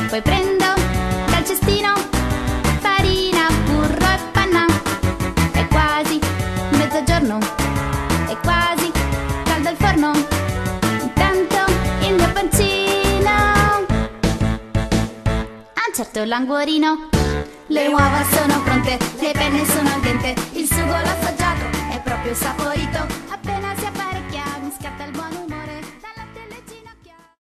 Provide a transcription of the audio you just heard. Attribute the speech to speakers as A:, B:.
A: Poi prendo dal cestino farina, burro e panna. È quasi mezzogiorno, è quasi caldo il forno. Intanto il mio pancino ha un certo languorino. Le uova sono pronte, le penne sono al dente, il sugo l'ho assaggiato, è proprio saporito.